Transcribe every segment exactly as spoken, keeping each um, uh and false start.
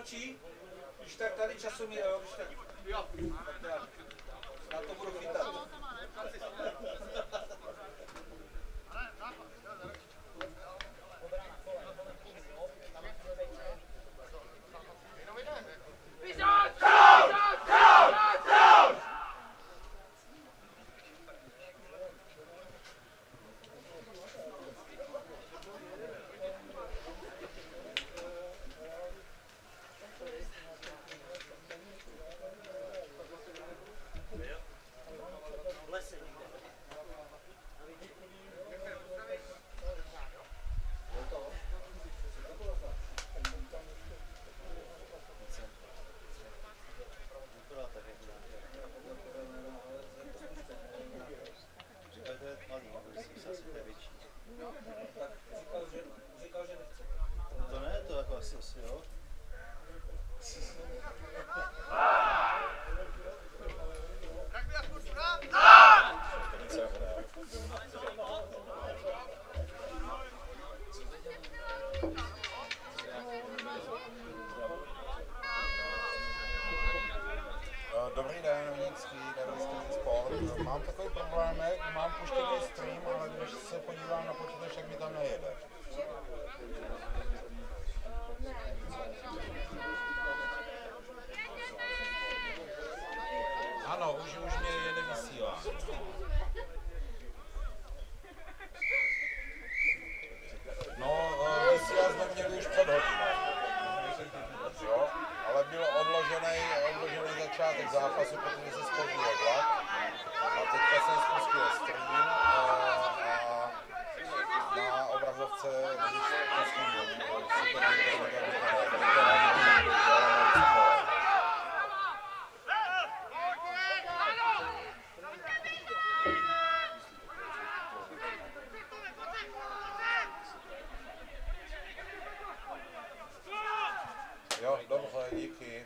Mluvčí, když tak tady časomír, jo, když tak. Jo. Na to budu chytat. Dobrý den, Vinický, Davidský sport. Mám takový problémek, mám puštěný stream, ale když se podívám na počítač, tak mi tam nejede. Ano, už, už mě jede vysílá. No, vysílá jsme měli už před hodinou. Jo, ale byl odložený, odložený začátek zápasu, protože se zpozdil vlak. A teďka jsem spustil stream a, a na obrazovce, když pustím, super Jo, dobře, díky.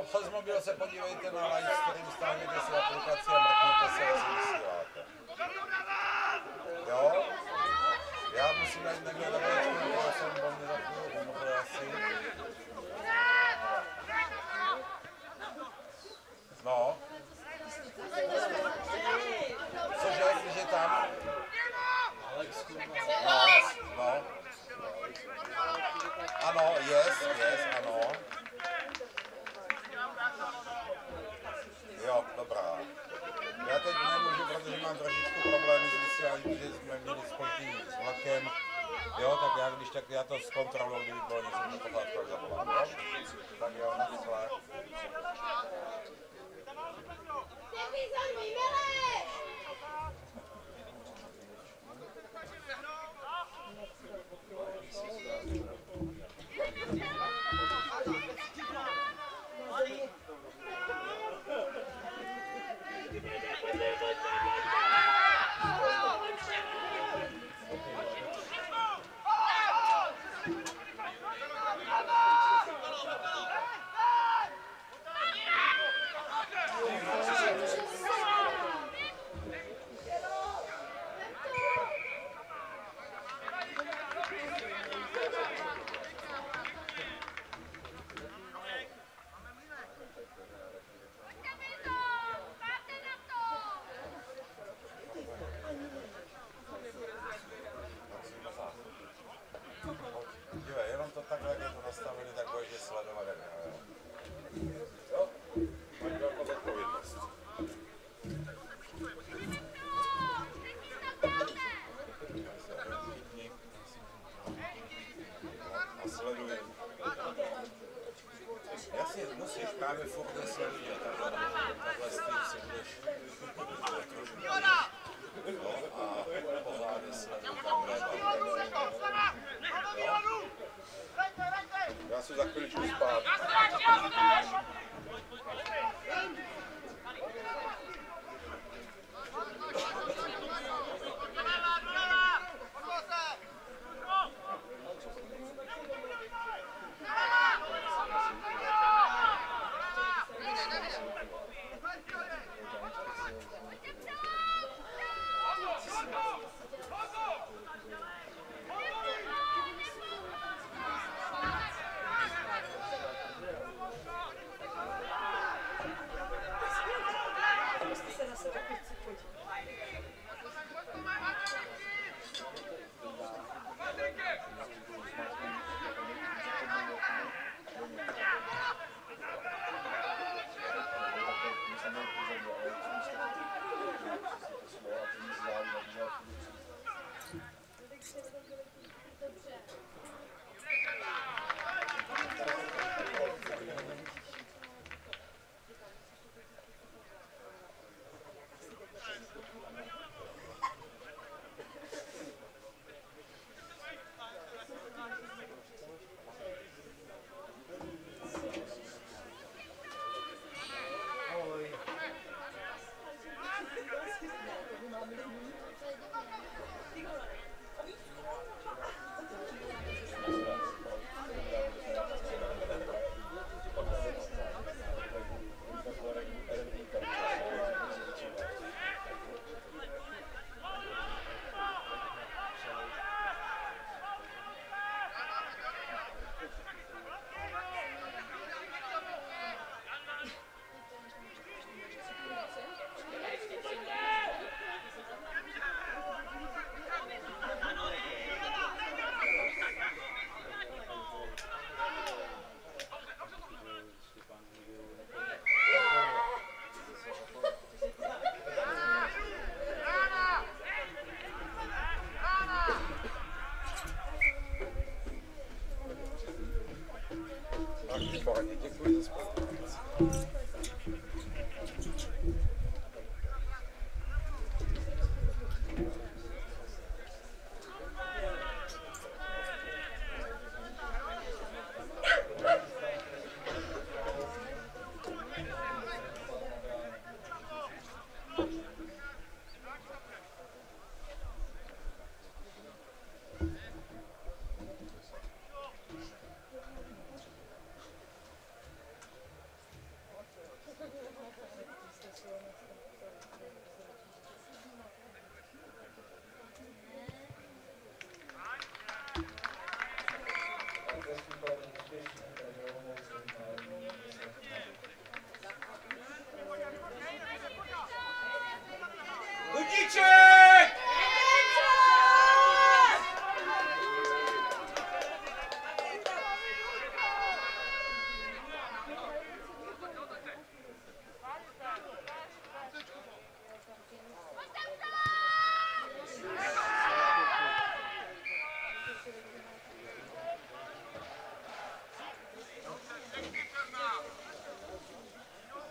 přes mobil se podívejte na live stream, stáhněte si aplikaci a mrkněte se, jestli vysíláte. Jo? Já musím najít někde tabelečku, nebo jsem volně za chvíli umřel asi. No. Cože, když je tam? No, no. Ano, yes, yes, ano. Jo, dobrá. Já teď nemůžu, protože mám trošičku problémy s vysíláním, protože jsme měli spoždění s vlakem. Jo, tak já když tak já to zkontroluji, kdyby bylo něco na pořádku, tak zavolám, jo? Tak jo, na celé. Dívej, jenom to takhle, jak je to nastavené, tak budeš sledovat, jak já, jo. Jo? Máš velkou zodpovědnost. A sleduj. Jasně, musíš právě furt nesleduje, takhle, takhle s tím si budeš trošku no a pořádně sleduj tam leva. Já si za chviličku spát.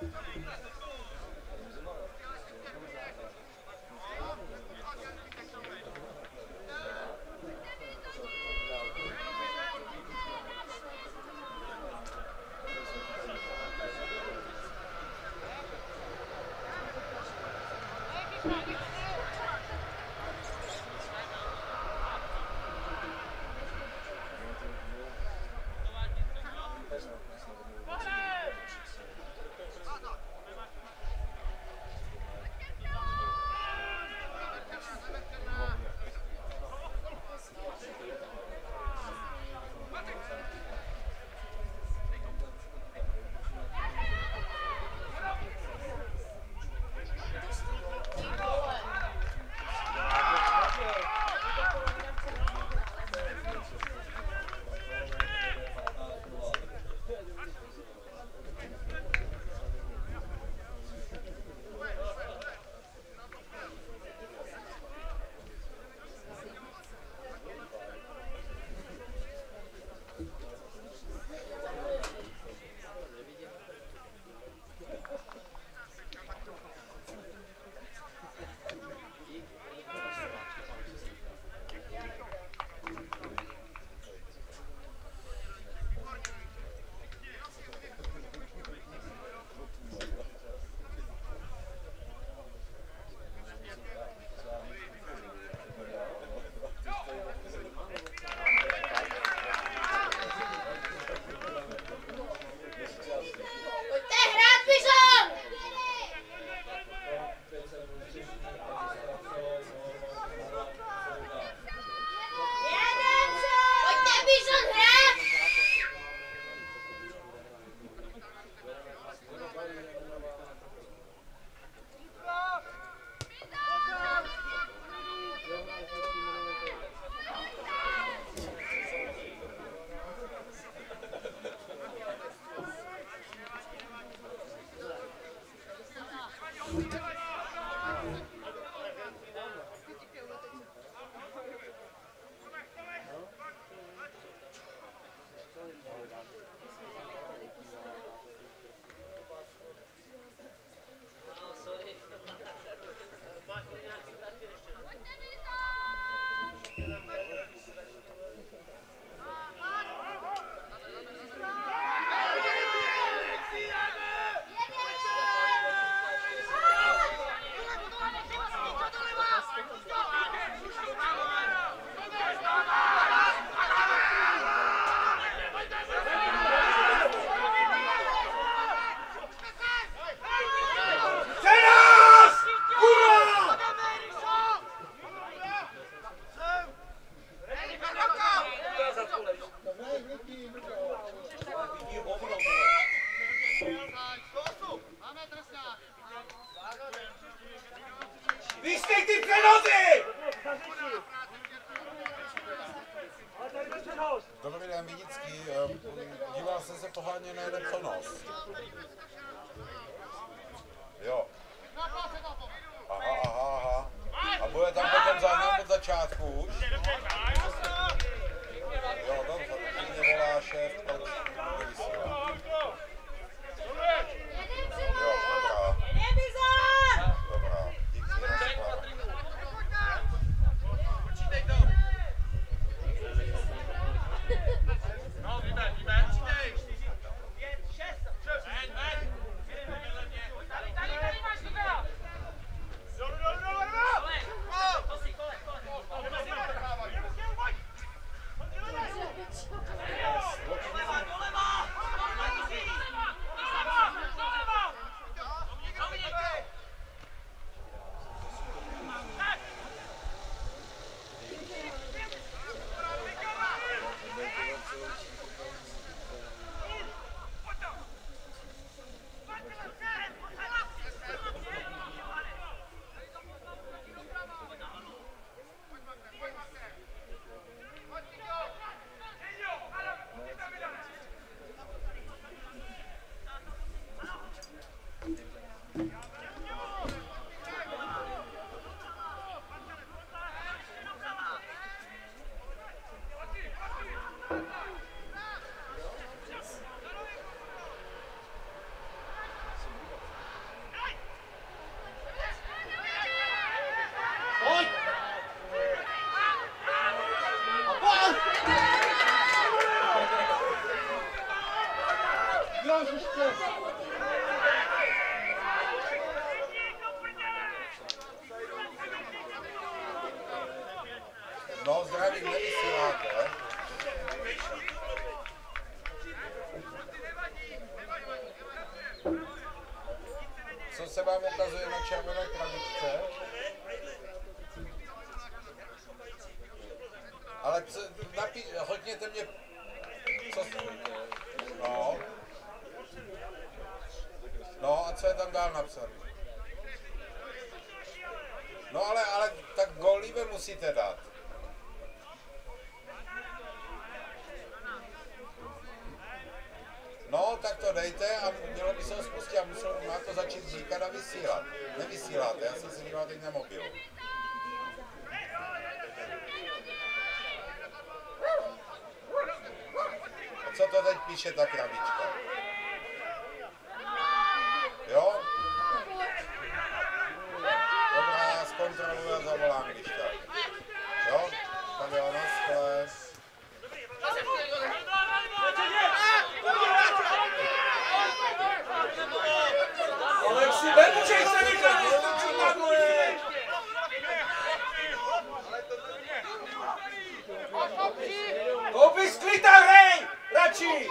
Vyštěj ty přenozy! Dobrý den, Vidický. Díval jsem se poháně na jeden přenos. Jo. Aha, aha, aha. A bude tam potom záznam od začátku už? Jo, dobře, to mě volá šéf, proč nevysílá. Jo, dobrá. Dobrá, díky. Počítej to. No, víme, víme. Počítej. Pět, šest. Ven, ven. se vám ukazuje na červené krabičce. Ale co, napí, hodněte mě, co, no, no a co je tam dál napsané? No ale, ale tak Golíve musíte dát. No, tak to dejte a mělo by se ho spustit a musel má to začít říkat a vysílat. Nevysíláte, já jsem se díval teď na mobil. A co to teď píše ta krabička? Jo? Dobrá, já zkontroluji a zavolám, když tak. Jo? Tak jo, naschle. Alexi, nemučej se nechat vystrčit na dvoje! Koupí sklita, hrej! Radši!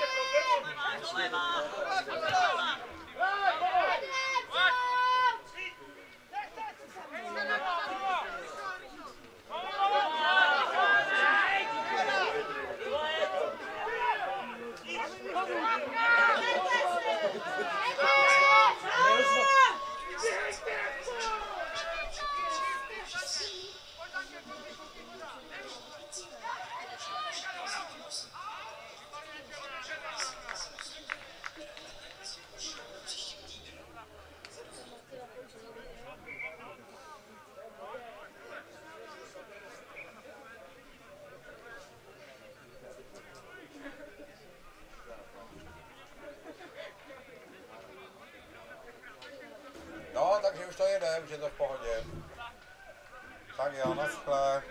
No, takže už to jede, už je to v pohodě. Tak jo, naschle.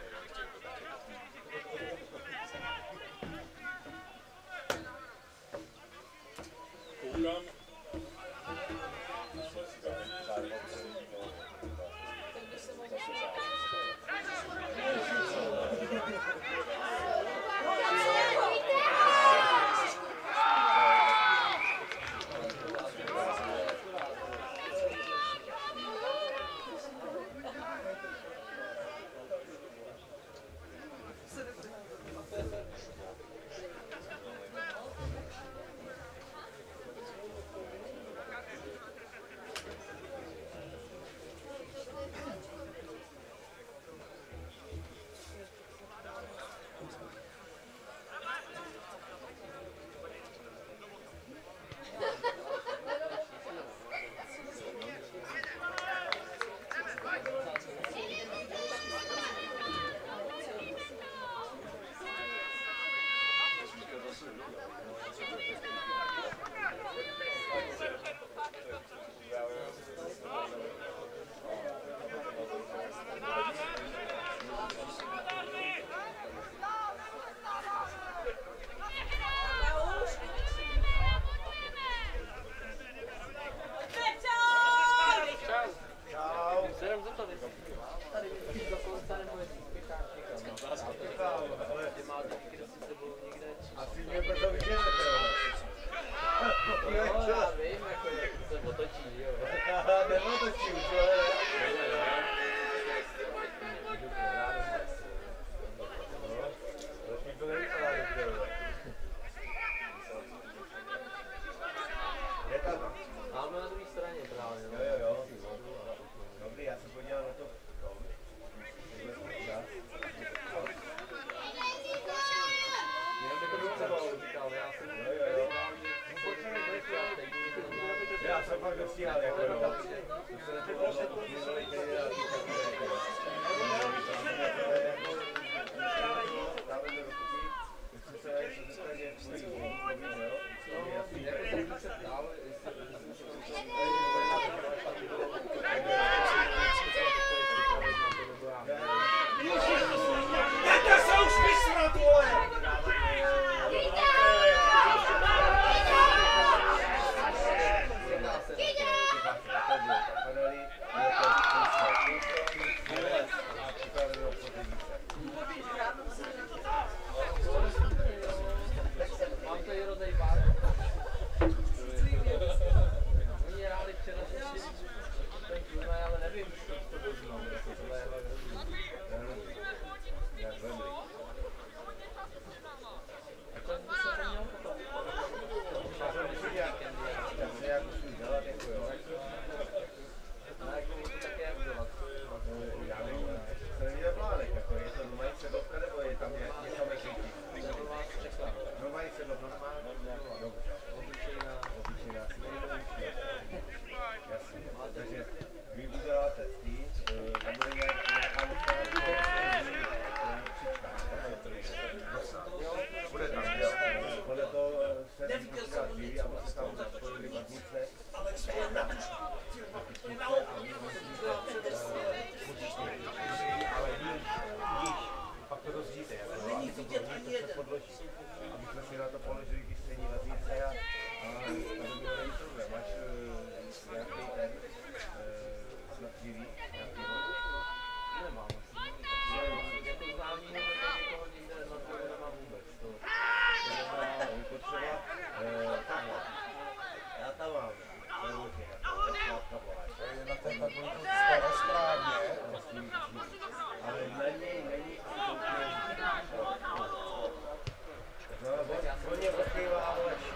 Koukám. Asi mě proto vydělete, jo. Jo, já vím, jako se otočí, jo. Neotočí už, ale ne. Zatím to nevypadá dobře, jo. Je tam. Máme na druhé straně právě, no. Jo, jo, jo. Dobrý, já se podívám na to. Já jsem fakt dostíhal, jako jo. Dejte se už vysrat, vole! Mám to i rozejbát. je na té tabulce skoro správně. Ale na něj není pro ně odkývá lepší.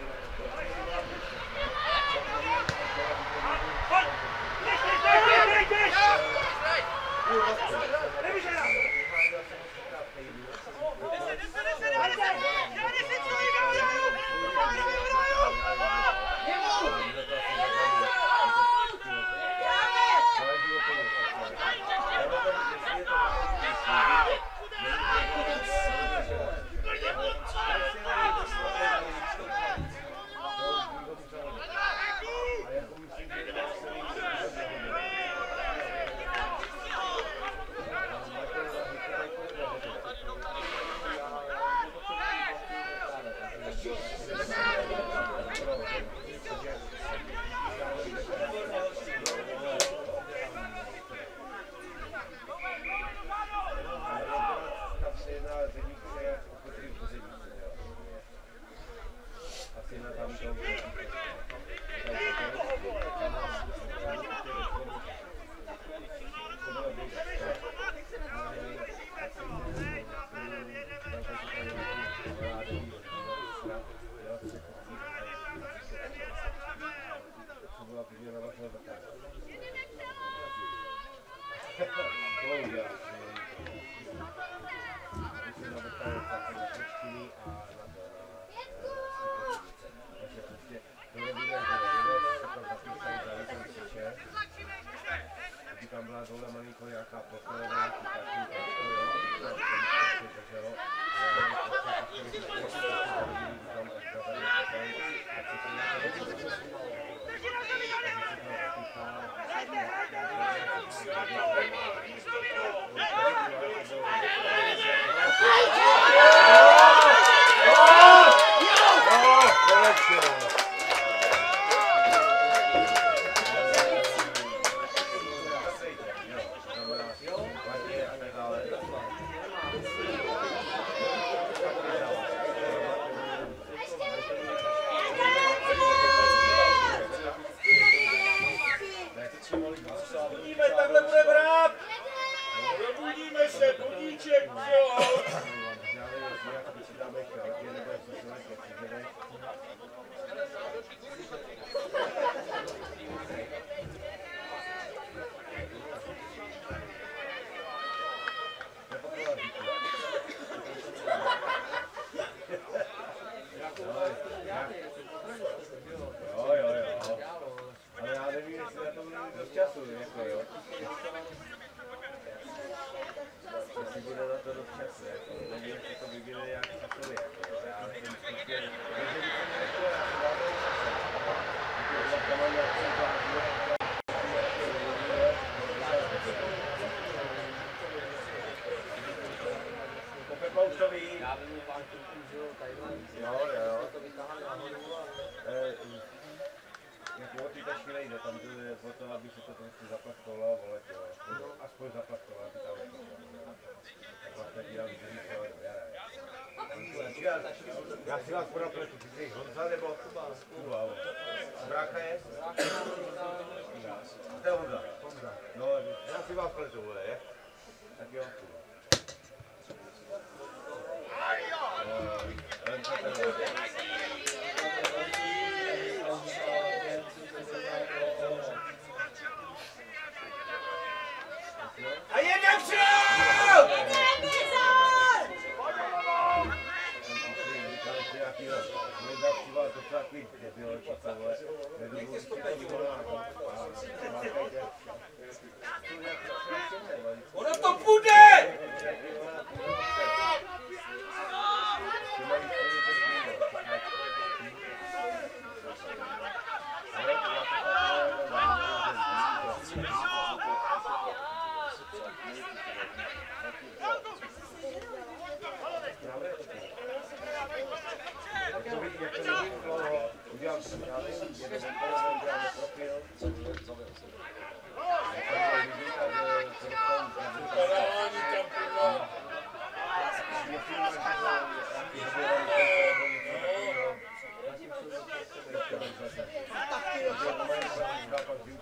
Tam byla dole malinko nějaká pokolená, nějaký takový Takhle bude brát! Probudíme se, budíček, jo! Jo, jo, jo. Ale já nevím, jestli na to bude dost času, jako jo. Jestli bude na to dost času, jako. Nevím, jestli to vyvíjeli nějak časově, jako jo. Já jsem skutečně, takže bych se nechtěl, já se dáme časem. Jako mám nějaký zážitek. Po Peploušovi. Já vím, pán Turků, že jo, Tajvan. Jo, jo. To vytáhali nahoru a... Jako od této chvíle jde, tam jde o to, aby se to prostě zaplachtovalo a volet, jo. Aspoň zaplachtovalo, aby tam nebylo. Takhle teď já vidím, že já si vás podal pletu, ty jsi Honza nebo Kuba? Kuba, Brácha je? To je Honza. No, já si vás pletu, vole, je? Tak jo. A jeden přijel! Ono to půjde!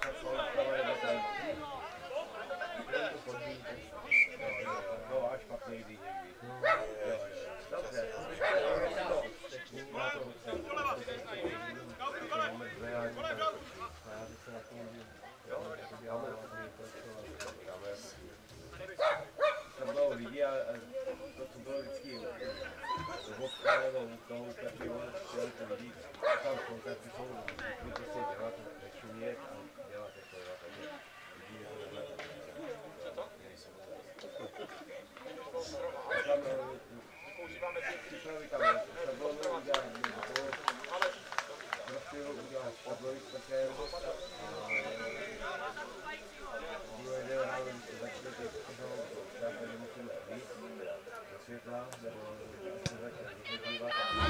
No, až pak nejde někdy. Dobře. To bylo lidi a to, co bylo vždycky vodka nebo toho taky, ale to lidi tam v kontaktu jsou prostě dělat, nešumět a dělat jako jo, takže lidi je to tam připravit tam, šablonu udělat, prostě udělat šablony s takem a druhý den ráno, když se začne teď tak tady musíme víc do světla, nebo se začne vyhodívat.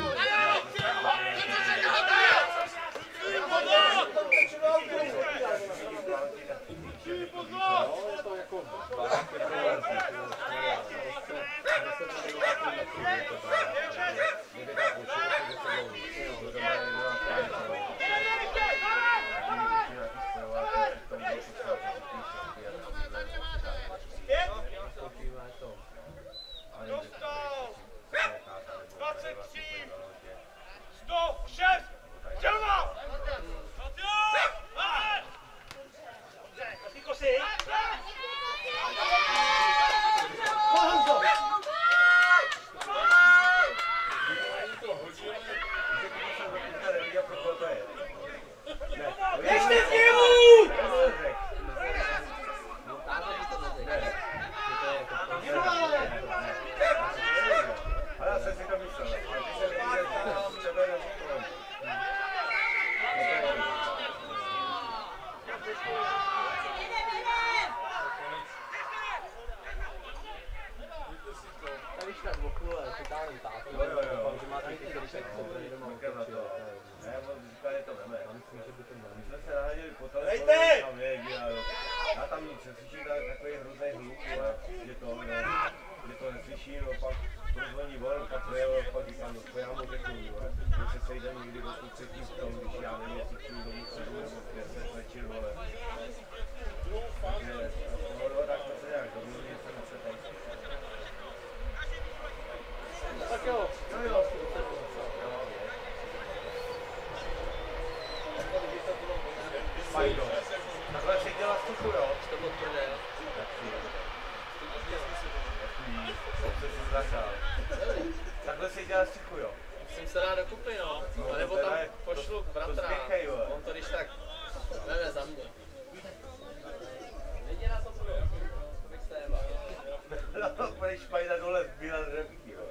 Já tam nic neslyším, takový hrozný hluk, že to, že to neslyším, no pak prozvoní vol, pak to pak říkám, no to já mu řeknu, že se sejdem někdy do půl třetí v tom, když já nevím, jestli přijdu domů sedm nebo pět večer, vole. Takže, no, tak to se nějak domluví, že jsem se tady slyšel. Tak jo. Jo, jo. Fajno. Takhle si dělá stuchu, jo? To bylo tvrdé, jo. Takhle si dělá stuchu, jo? Musím se dát dokupy, no. A nebo tam pošlu bratra. On to když tak veme za mě. Vidě na to budu, to bych se nebál. No, půjdeš pajda dole zbírat řepky, jo?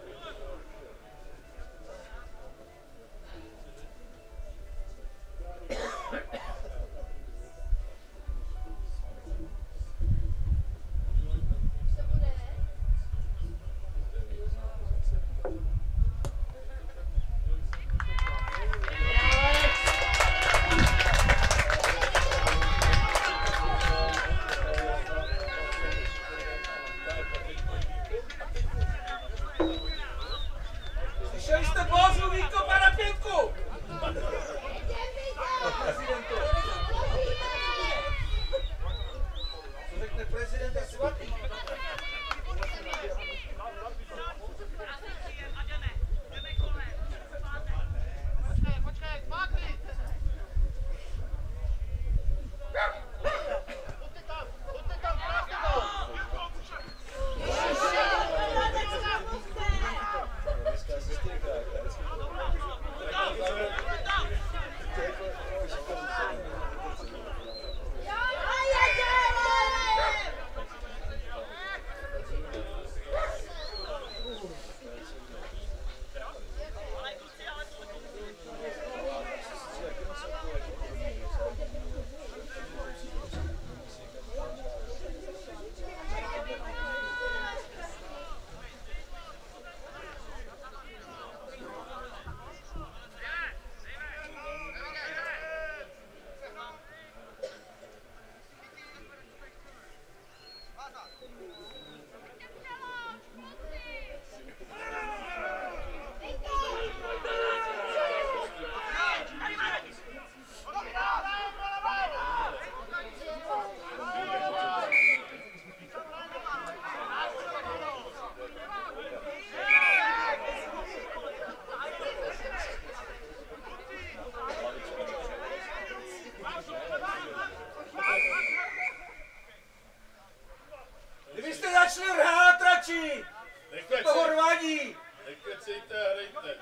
hráči! Toho rvání! Nekecejte a hrajte.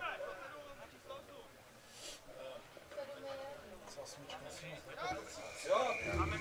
Jo.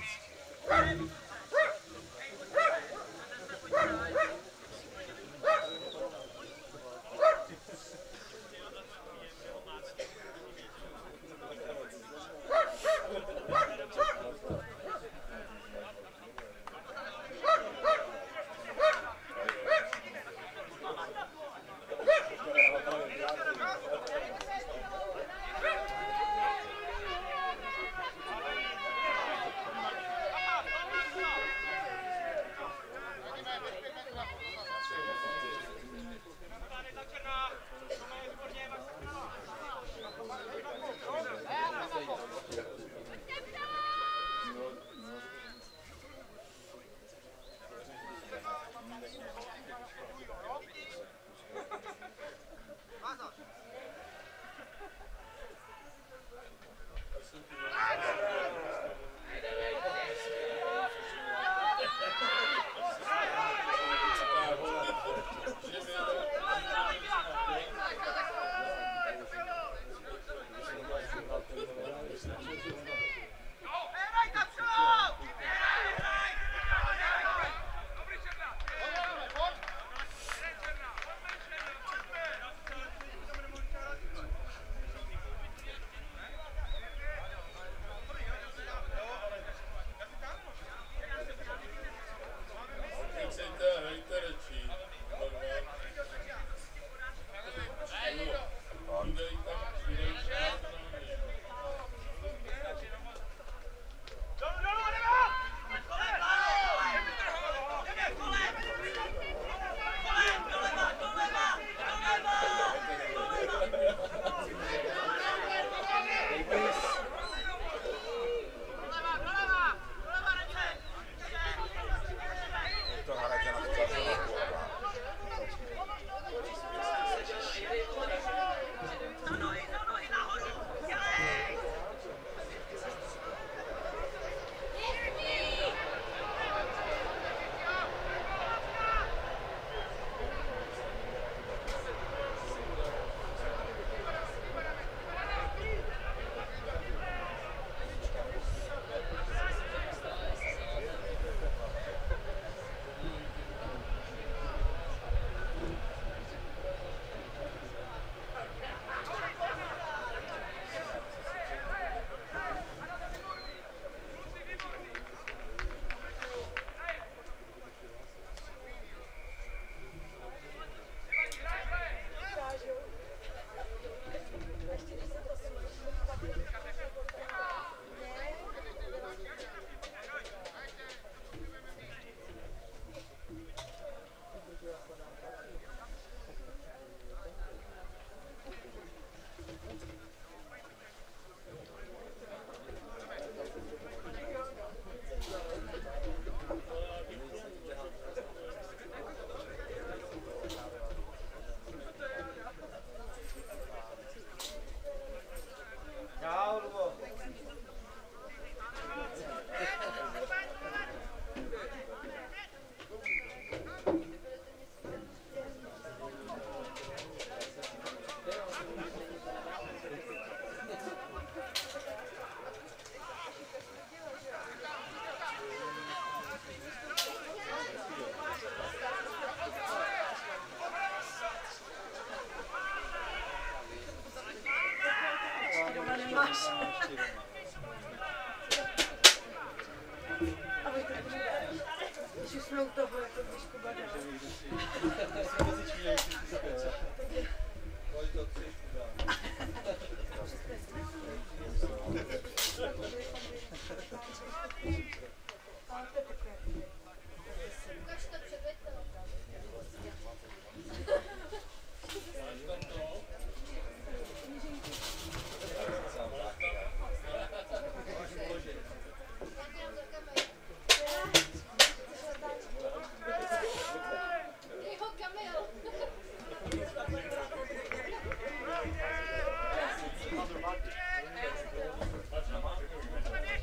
Nekecejte a hrajte radši. Vydejte, vydejte. To hraje na to zase na půl. Čau, Lubo. Když už jsme u toho, jako trošku badá. Ať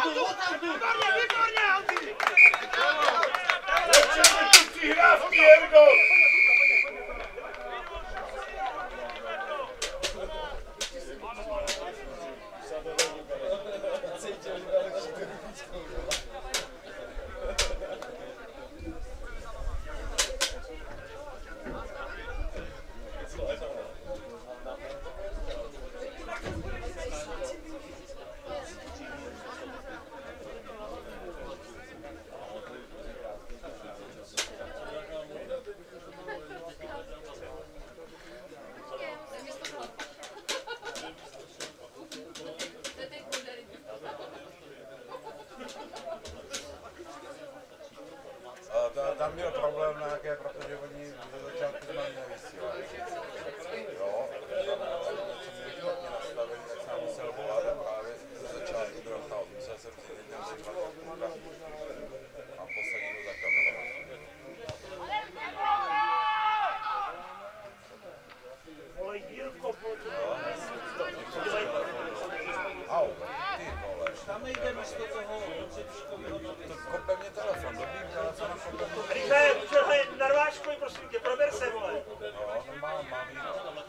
Začněte tu přihrávky, Jergo! Tam byl problém nějaké, protože oni ze začátku jsme nevysílali. Jo, tam něco měli špatně nastavený, tak jsem musel volat a právě ze začátku droftal. Musel jsem si teď ten příklad a posadit ho za kamerou. Volej Dílko, pojď. Au, ty vole. Tam nejde místo toho předškového. To kope mě telefon, dobrý telefon a kope mě. Rychle, přehlej, narváčkuj, prosím tě, prober se, vole. No, no mám, mám jít.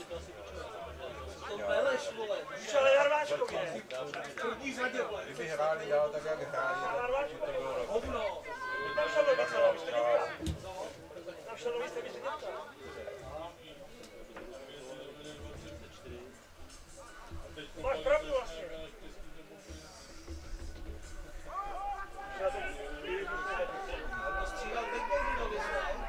To meleš, vole. Už ale narváčkově. V první řadě, vole. Kdyby hráli dál tak, jak hráli, tak to bylo dobré. Hovno. Tam šel do více, tam šel Tam šel do více, více dětka. Máš pravdu vlastně. To střílel teď Bogdanovi, ne?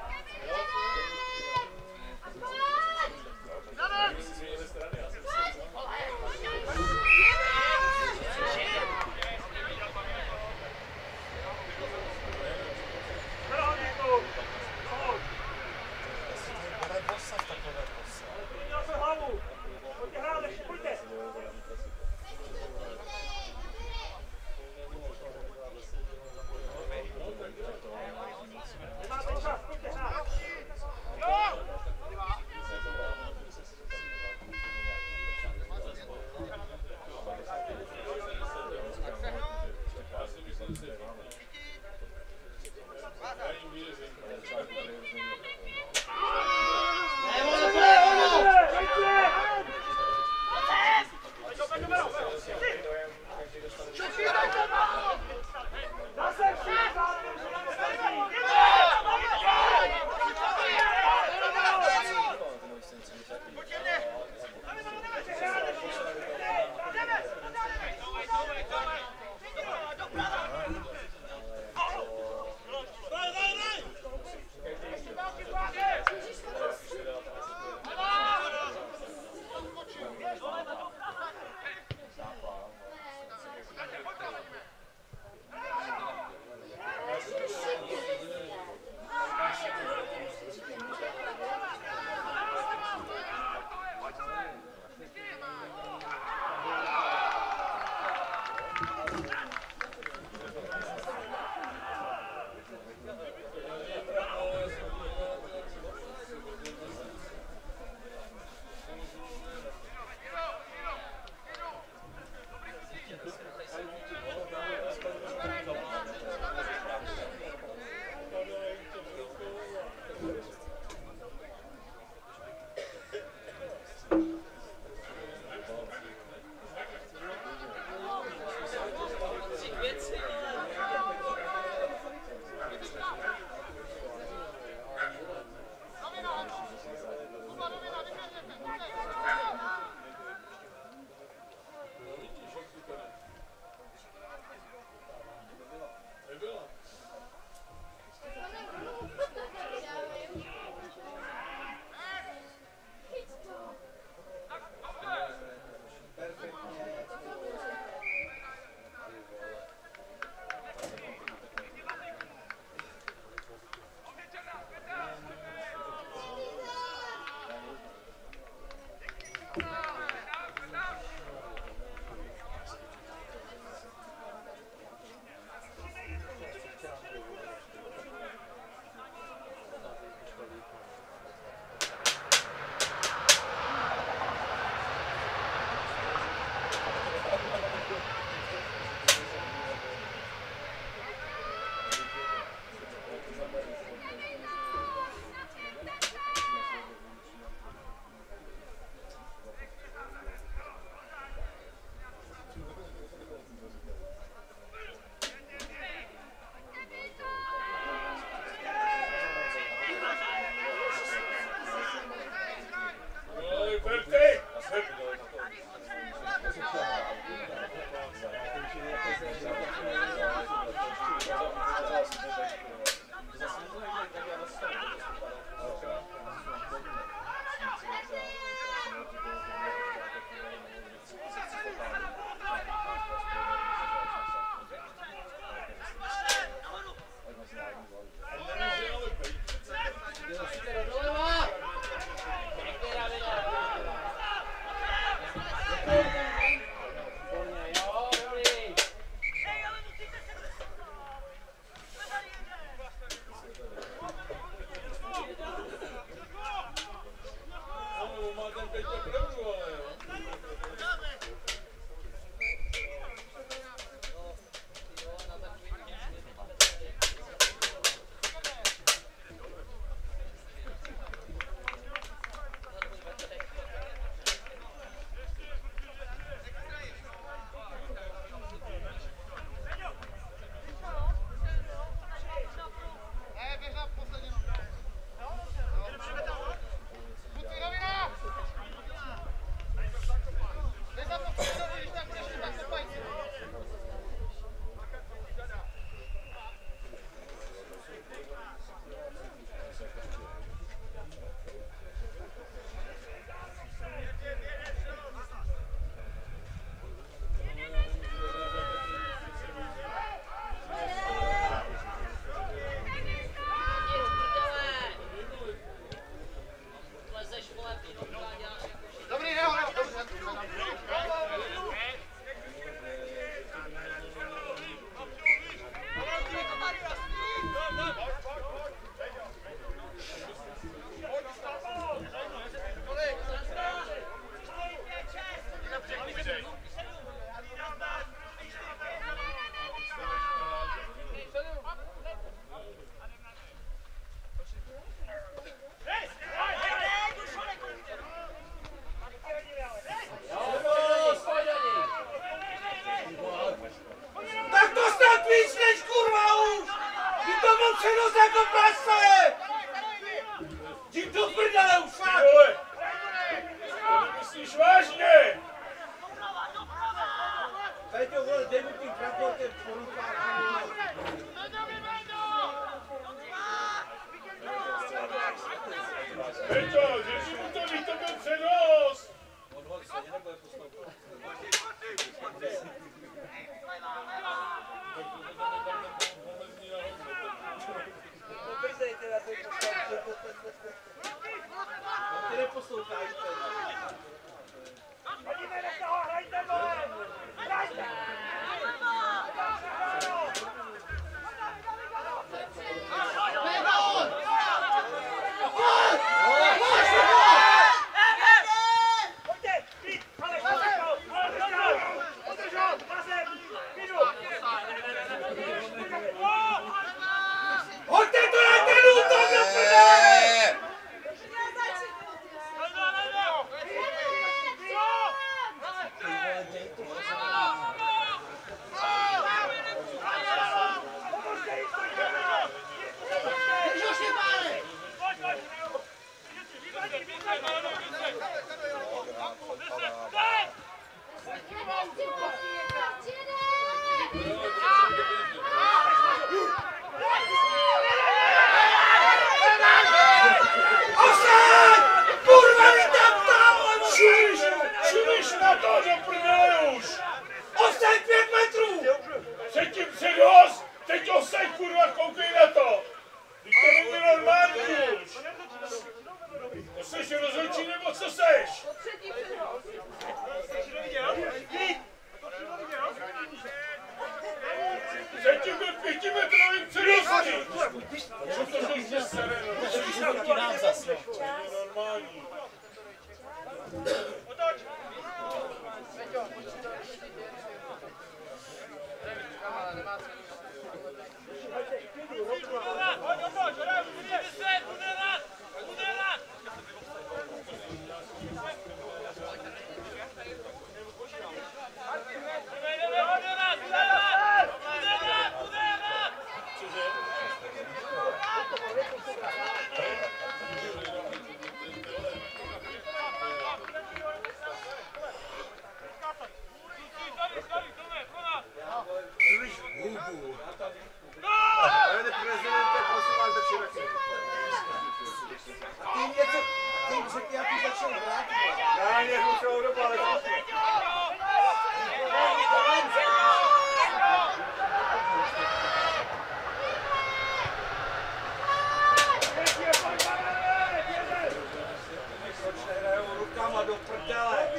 přenos jako prase! Jdi do prdele už fakt! Vole! To myslíš vážně? Peťo, vole, dej mu tím praportem porupáku. Peťo, řeši mu to, když to byl přenos! Odhod se, nebude poslouchat. Pobrzdejte na to poslouchat. No ty neposloucháš to. Hodíme do toho, hrajte vole! Hrajte! Hoďte to na ten útok do prdele! Šumíš na to do prdele už! Ostaň pět metrů! Předtím předhoz, teď osaď kurva, koukej na to! Teď to není normální už! To seš rozhodčí nebo co seš? Předtím byl pětimetrový předhozný! Co to jsou zde staré? To není normální. Pane prezidente, prosím vás, začít taky. Ty něco, ty řekni, jak jsi začal hrát. Já něchu celou dobu, ale Proč nehrajou rukama do prdele?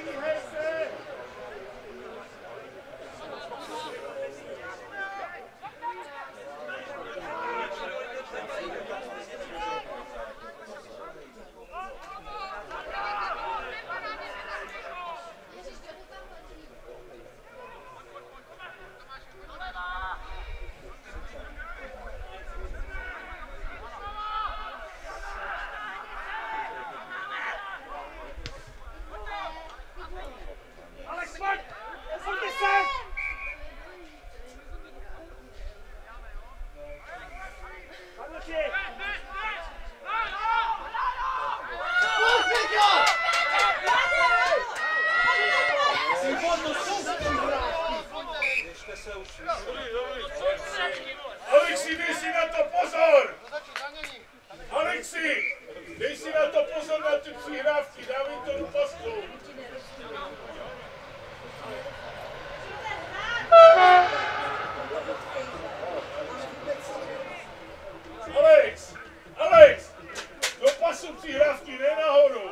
Alexi, dej si na to pozor! Alexi, dej si na to pozor na ty přihrávky, dávej to do pastu. Alex, Alex, do pasu přihrávky, ne nahoru.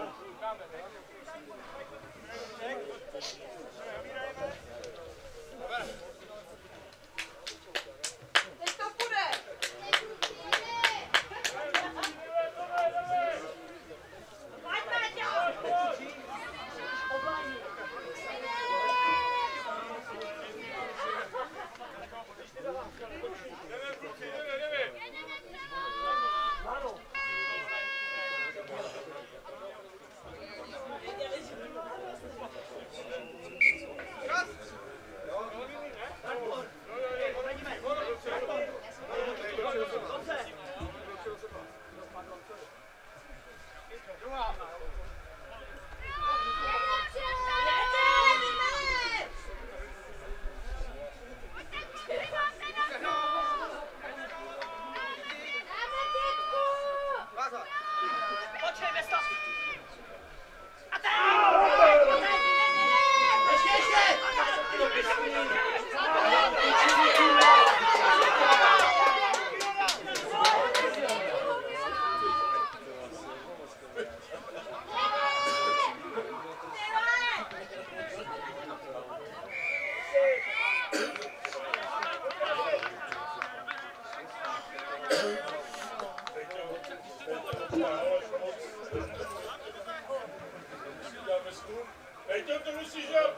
Peťo, to musíš dát.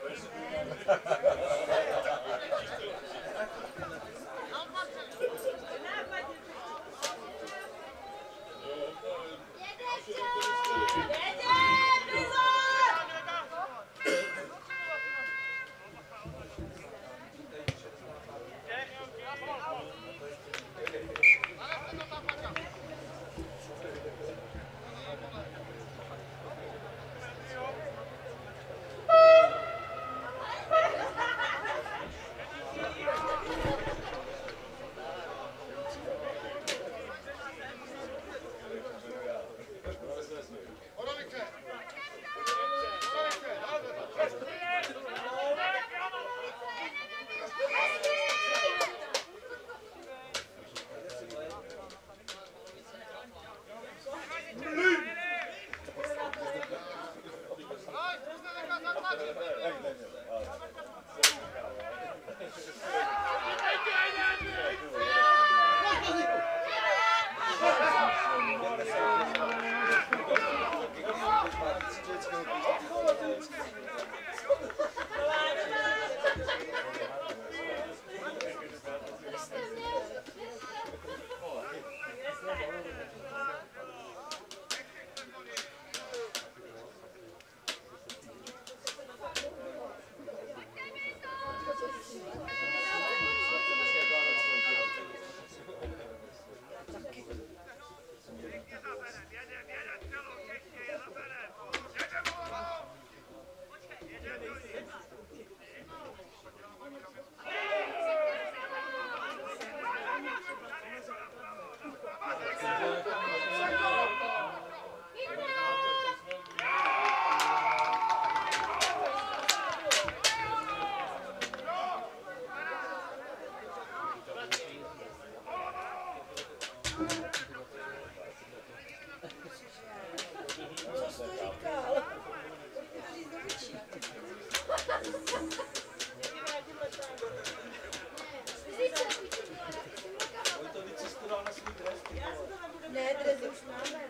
Ne, drezy už máme.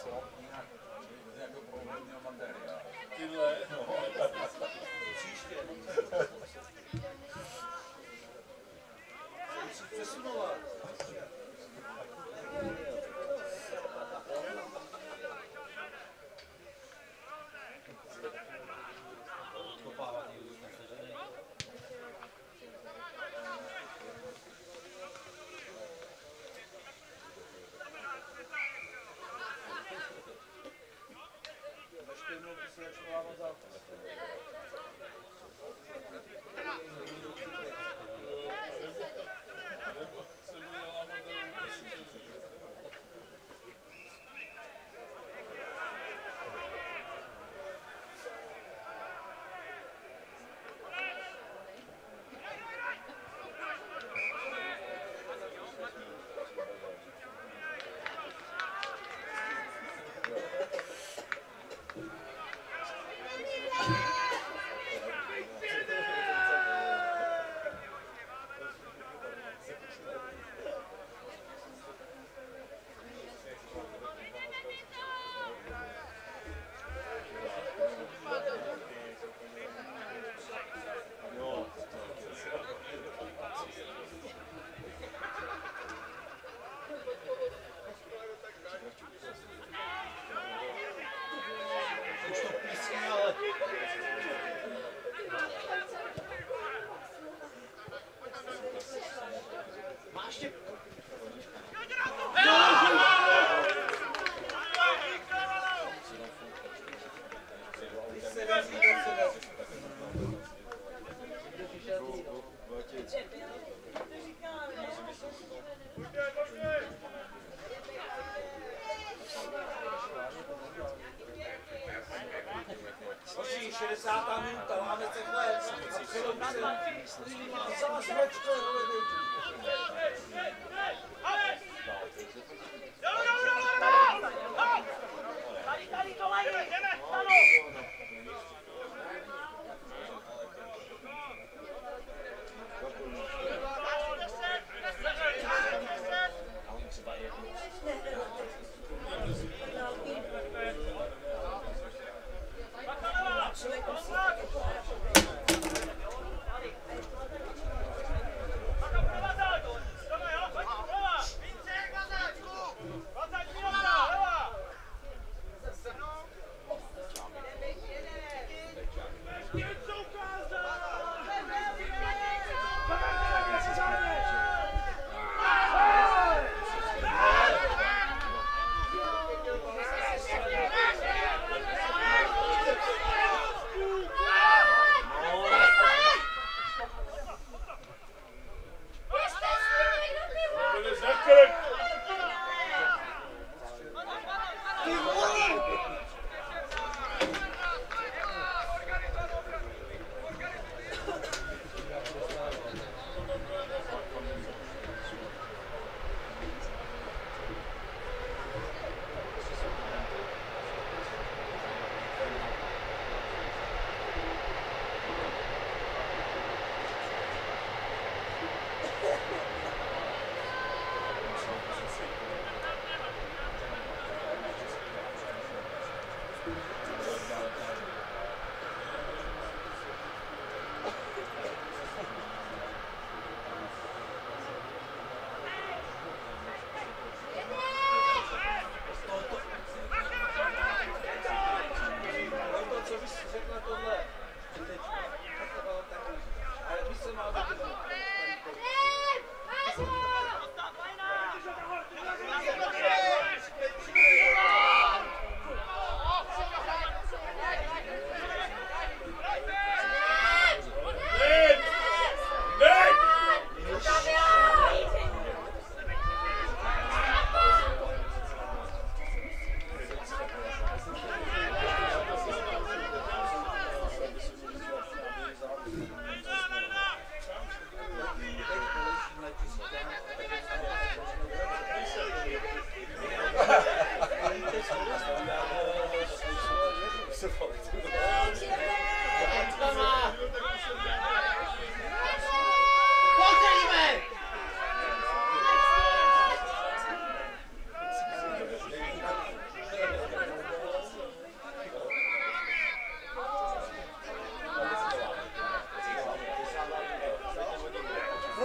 Tyhle. Příště. Musíš přesunovat. Ještě minuty se začínáme zápas. Už to písně, ale... Máš tě... Hoří, šedesátá minuta, máme takhle. Sama sračka, Tady, tady, koleji! Ano!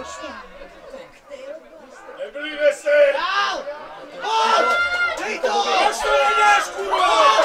Neblíde se! Dej to! Proč to nedáš, kurva?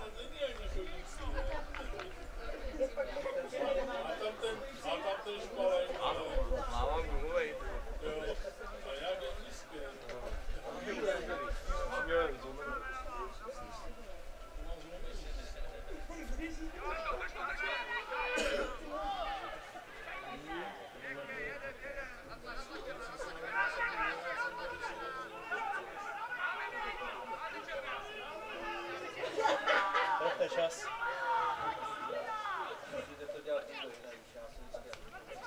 snad není ani chodící, ne? A tam ten, a tam ten špalek, ale... Mávám gumovej. Jo, to je nějak anglické. Trochu čas. Můžete to dělat někdo jiný, já jsem vždycky...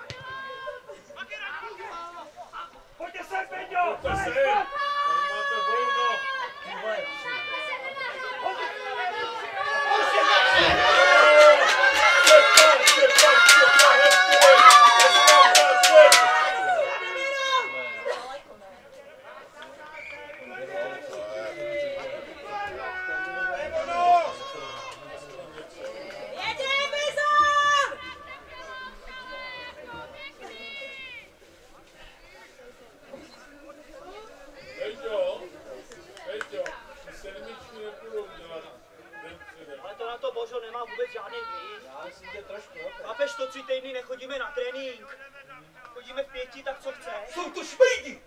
Pojďte se, Peťo! To se, tady máte volno. Peťo, Peťo, ty sedmičky nepůjdou dělat den předem. Ale to na to Božo nemá vůbec žádný vliv. Já myslím, že trošku, jo. Chápeš, to tři týdny nechodíme na trénink. Chodíme v pěti, tak co chceš? Jsou to šmejdi!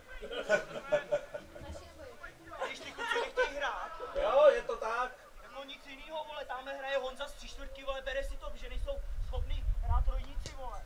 Když ty kluci nechtějí hrát, Jo, je to tak. jako nic jinýho, vole, tamhle hraje Honza z tři čtvrtky, vole, bere si to, že nejsou schopný hrát trojníci, vole.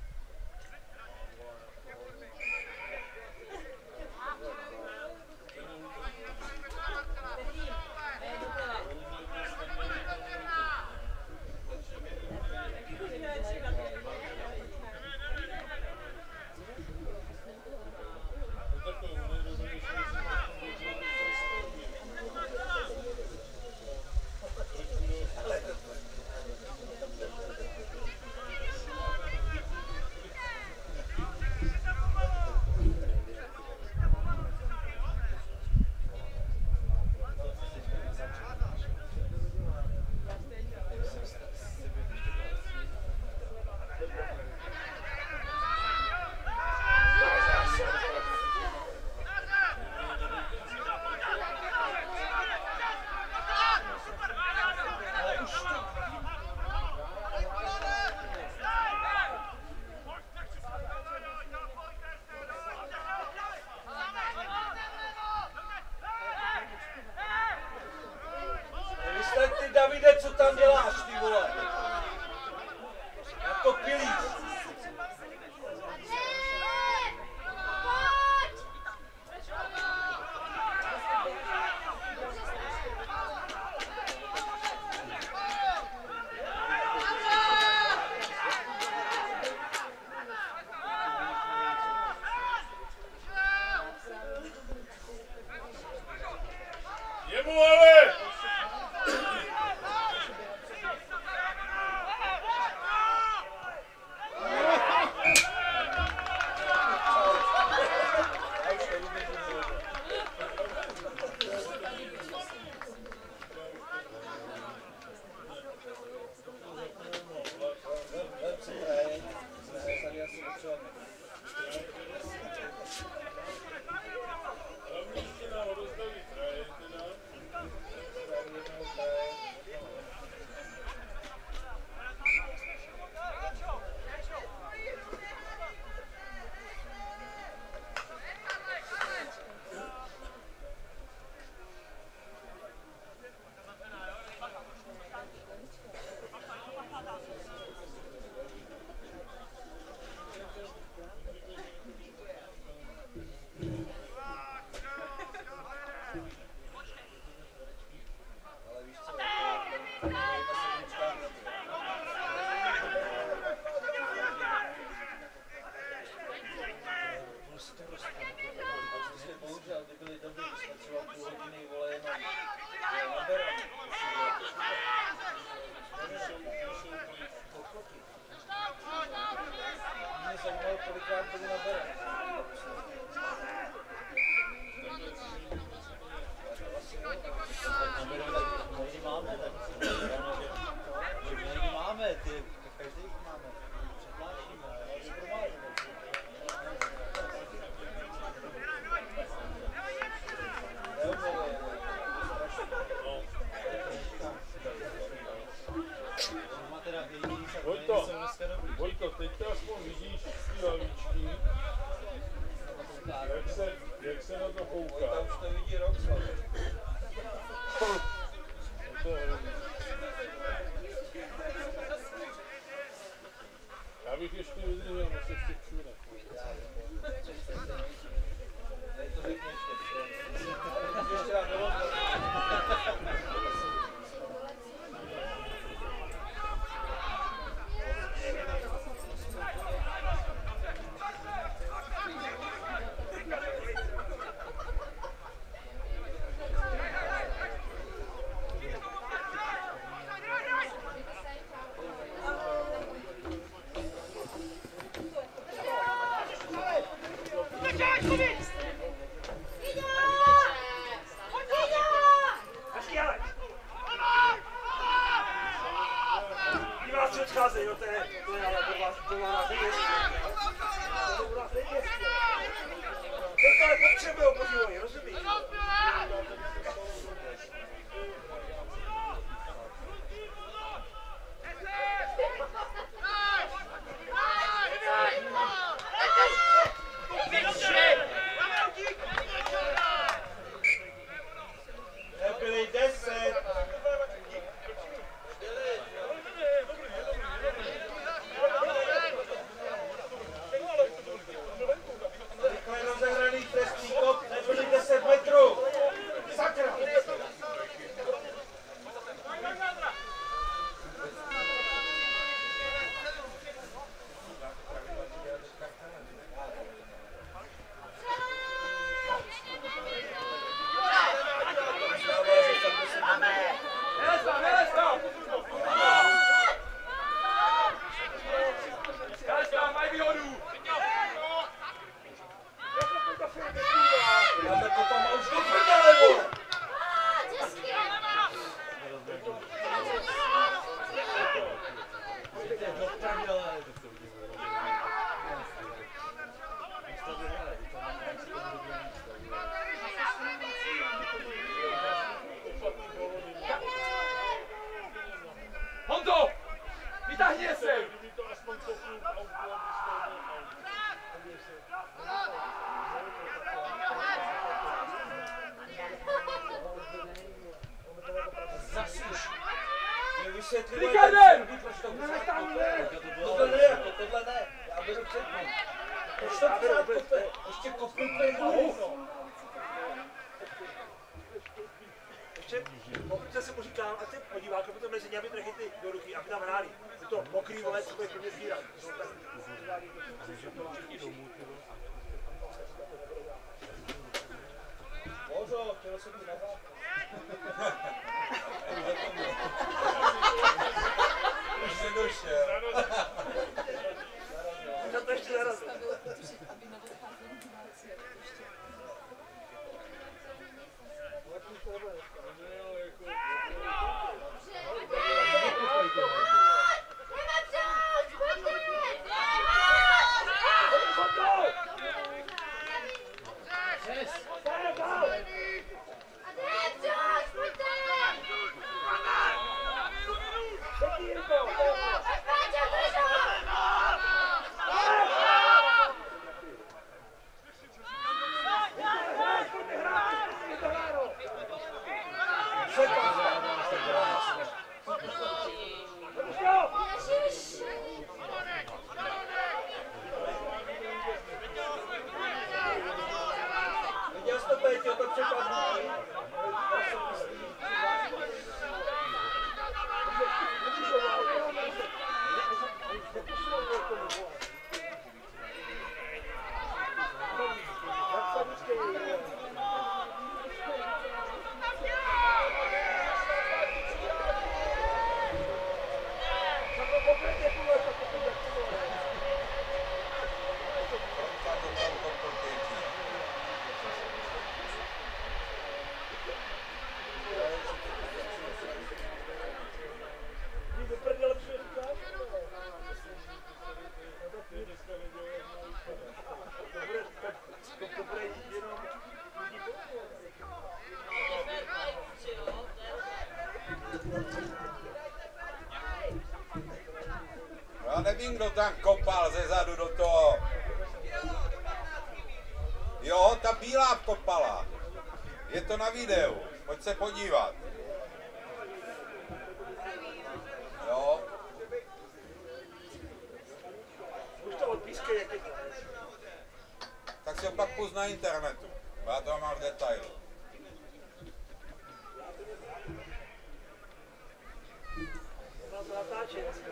Vystaň ty, Davide, co tam děláš, ty vole? Jako pilíc. Jemu ale! Bohužel, by byly doby, kdy jsme třeba půl hodiny, vole, jenom na Beroně. Mě zajímalo, kolikrát byli na Beroně. Na Beroně my máme, tak my máme, ty, každý jich máme. Přednášíme, ale zprovádíme. Neumluvím, strašně. kouká. Vojta už to vidí rok, Slav. Já bych ještě vydržel, než se ještě čůrat. Tady to řekni ještě. Ještě dám dovolte. Odcházejí, no to je, to je, ale to vás, to vás nevěstí. To vás nevěstí. Teď to ale potřebujou podívej, rozumíš? Nebyli deset. Rychle rozehraný trestný kop, nebyli deset metrů. Sakra! Dáme kopama už do prdele, vole! Honzo! Vytáhni je sem! Kdyby to aspoň kopnul v autu, aby Zasuš! Mě vysvětlí, Ricarden! proč to Tohle ne, to tohle ne, já beru předtím. Proč to pořád kope? Ještě kopnu pět hlavou. Ještě, pokud se mu říkám, a ty podíváš, aby to mezi ně, aby to nechytli do ruky, aby tam hráli. Je to mokrý, vole, co bude prvně svírat. Božo, chtěl jsem ti nazvat. Už se došel. Na to ještě narazil. Viděl jsi to, Péťo, to překvapí. Já nevím, kdo tam kopal ze zadu do toho. Jo, ta bílá Šváb kopala. Je to na videu. Pojď se podívat. Jo. Už to odpískej, jak je to. Tak si ho pak pust na internetu. Já to mám v detailu. Ona to natáčí dneska.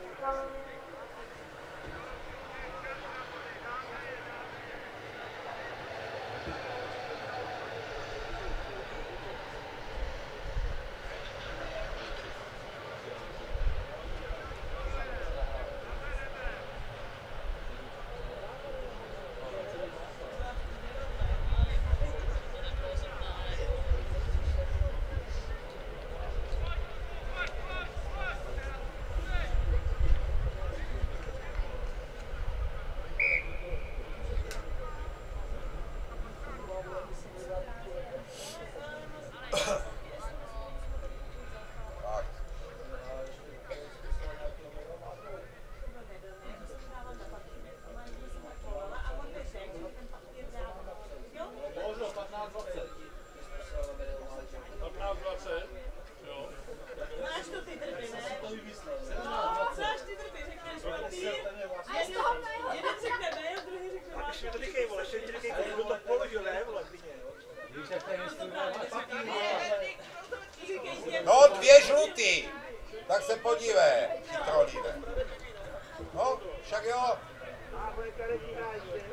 No, dvě žlutý. Tak se podívej, chytrolíne. No, však jo. A bude karetina ještě.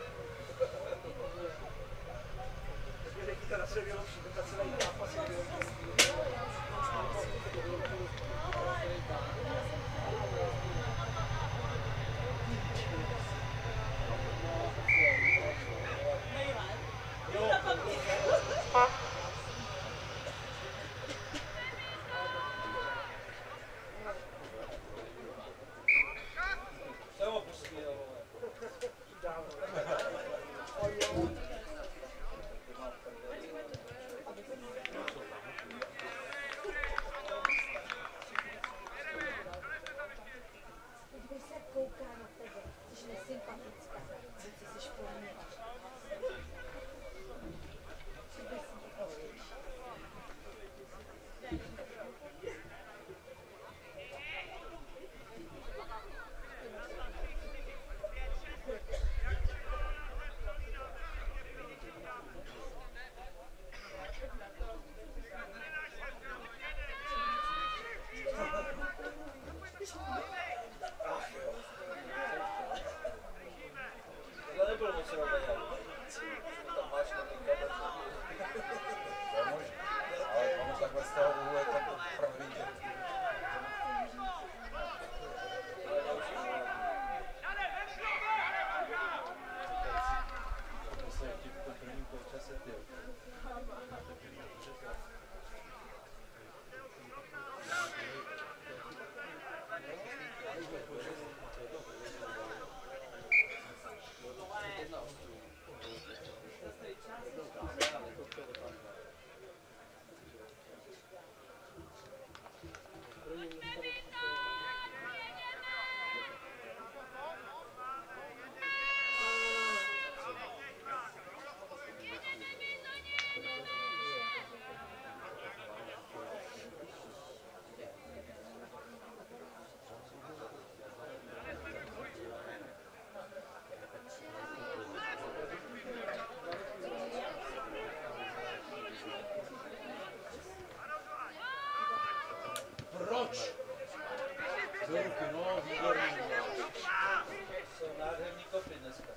Je to na sebe vyloučí, to celý zápas. Proč? Zorky, no, výborný. Jsou nádherný kopy dneska.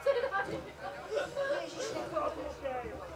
co dá. Ježiš, nekoho,